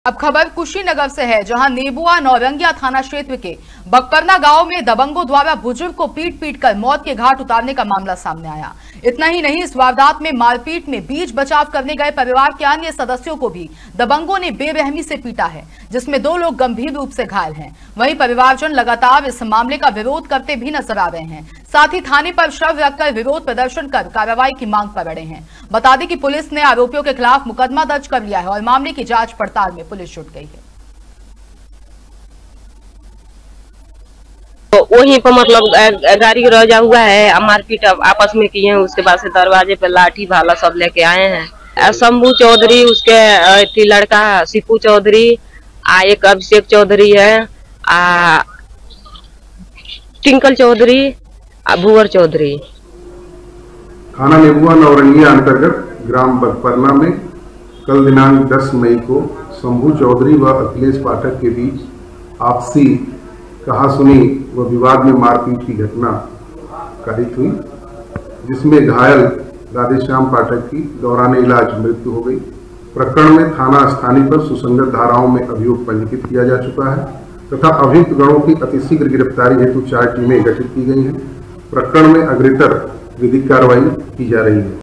अब खबर कुशीनगर से है, जहां नेबुआ नौरंगिया थाना क्षेत्र के बकरना गांव में दबंगों द्वारा बुजुर्ग को पीट पीट कर मौत के घाट उतारने का मामला सामने आया। इतना ही नहीं, इस वारदात में मारपीट में बीच बचाव करने गए परिवार के अन्य सदस्यों को भी दबंगों ने बेरहमी से पीटा है, जिसमें 2 लोग गंभीर रूप से घायल हैं। वहीं परिवारजन लगातार इस मामले का विरोध करते भी नजर आ रहे हैं। साथ ही थाने पर शव रखकर विरोध प्रदर्शन कर कार्रवाई की मांग पर अड़े हैं। बता दें कि पुलिस ने आरोपियों के खिलाफ मुकदमा दर्ज कर लिया है और मामले की जांच पड़ताल में पुलिस जुट गई है। तो वहीं पर मतलब गाड़ी रजा हुआ है, मारपीट आपस में किए हैं। उसके बाद से दरवाजे पे लाठी भाला सब लेके आए हैं। शंभू चौधरी, उसके लड़का सिपू चौधरी, एक अभिषेक चौधरी है, टिंकल चौधरी, भुवर चौधरी। थाना नेबुआ नौरंगिया अंतर्गत ग्राम बकरना में कल दिनांक 10 मई को शंभू चौधरी व अखिलेश पाठक के बीच आपसी कहासुनी व विवाद में मारपीट की घटना कारित हुई, जिसमें घायल राधेश्याम पाठक की दौरान इलाज मृत्यु हो गई। प्रकरण में थाना स्थानीय पर सुसंगत धाराओं में अभियोग पंजीकृत किया जा चुका है तथा अभियुक्त गणों की अतिशीघ्र गिरफ्तारी हेतु 4 टीमें गठित की गई हैं। प्रकरण में अग्रेतर विधिक कार्रवाई की जा रही है।